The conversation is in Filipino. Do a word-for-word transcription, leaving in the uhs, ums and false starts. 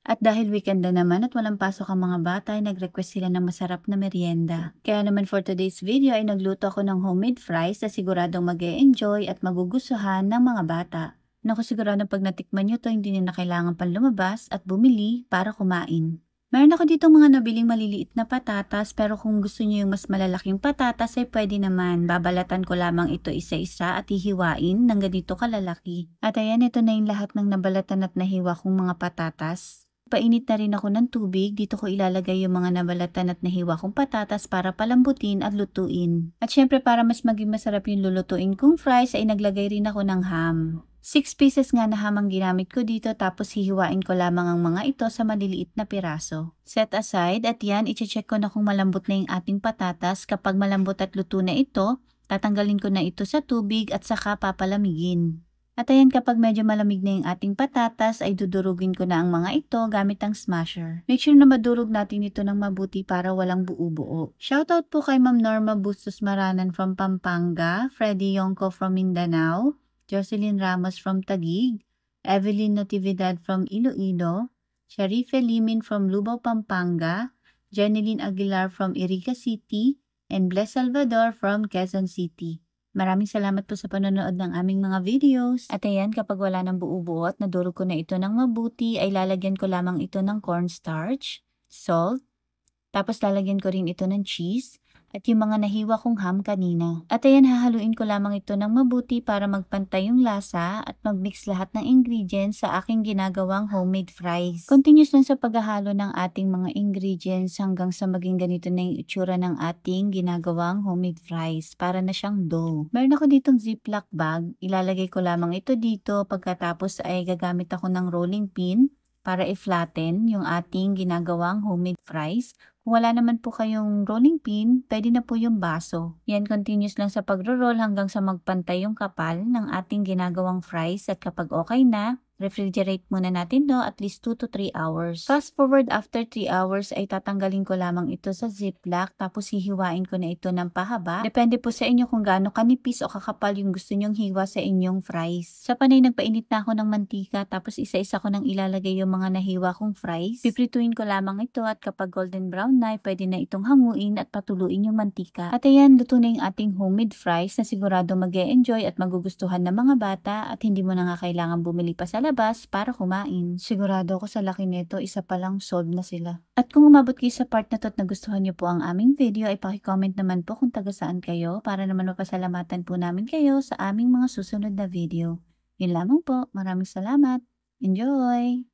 At dahil weekend na naman at walang pasok ang mga bata, ay nag-request sila ng masarap na merienda. Kaya naman for today's video ay nagluto ako ng homemade fries na siguradong mag-e-enjoy at magugustuhan ng mga bata. Naku, siguradong pag natikman nyo to, hindi nyo na kailangan pang lumabas at bumili para kumain. Meron ako dito mga nabiling maliliit na patatas, pero kung gusto nyo yung mas malalaking patatas ay pwede naman. Babalatan ko lamang ito isa-isa at hihiwain ng ganito kalalaki. At ayan, ito na yung lahat ng nabalatan at nahiwa kong mga patatas. Painit na rin ako ng tubig, dito ko ilalagay yung mga nabalatan at nahiwa kong patatas para palambutin at lutuin. At syempre para mas maging masarap yung lulutuin kong fries ay naglagay rin ako ng ham. six pieces nga na ham ang ginamit ko dito, tapos hihiwain ko lamang ang mga ito sa maliliit na piraso. Set aside at yan, iche-check ko na kung malambot na yung ating patatas. Kapag malambot at luto na ito, tatanggalin ko na ito sa tubig at saka papalamigin. At ayan, kapag medyo malamig na yung ating patatas, ay dudurugin ko na ang mga ito gamit ang smasher. Make sure na madurog natin ito ng mabuti para walang buo-buo. Shoutout po kay Ma'am Norma Bustos Maranan from Pampanga, Freddy Yongko from Mindanao, Jocelyn Ramos from Taguig, Evelyn Natividad from Iloilo, Sharife Limin from Lubao, Pampanga, Jeneline Aguilar from Iriga City, and Bless Salvador from Quezon City. Maraming salamat po sa panonood ng aming mga videos. At ayan, kapag wala ng buo-buo at nadurog ko na ito ng mabuti, ay lalagyan ko lamang ito ng cornstarch, salt, tapos lalagyan ko rin ito ng cheese, at yung mga nahiwa kong ham kanina. At ayan, hahaluin ko lamang ito ng mabuti para magpantay yung lasa at magmix lahat ng ingredients sa aking ginagawang homemade fries. Continuous lang sa paghahalo ng ating mga ingredients hanggang sa maging ganito na yung itsura ng ating ginagawang homemade fries. Para na siyang dough. Meron ako ditong ziploc bag. Ilalagay ko lamang ito dito. Pagkatapos ay gagamit ako ng rolling pin para i-flatten yung ating ginagawang homemade fries. Kung wala naman po kayong rolling pin, pwede na po yung baso. Yan, continuous lang sa pagro-roll hanggang sa magpantay yung kapal ng ating ginagawang fries. At kapag okay na, refrigerate muna natin to at least two to three hours. Fast forward, after three hours ay tatanggalin ko lamang ito sa ziplock, tapos hihiwain ko na ito ng pahaba. Depende po sa inyo kung gaano kanipis o kakapal yung gusto nyong hiwa sa inyong fries. Sa panay, nagpainit na ako ng mantika, tapos isa-isa ko nang ilalagay yung mga nahiwa kong fries. Piprituin ko lamang ito at kapag golden brown na, pwede na itong hanguin at patuluin yung mantika. At ayan, luto na yung ating homemade fries na sigurado mag-e-enjoy at magugustuhan ng mga bata at hindi mo na nga kailangan bumili pa sa labas para kumain. Sigurado ako sa laki nito, isa pa lang solve na sila. At kung umabot kayo sa part na to at nagustuhan nyo po ang aming video, ay paki-comment naman po kung taga saan kayo para naman mapasalamatan po namin kayo sa aming mga susunod na video. Yun lamang po. Maraming salamat. Enjoy!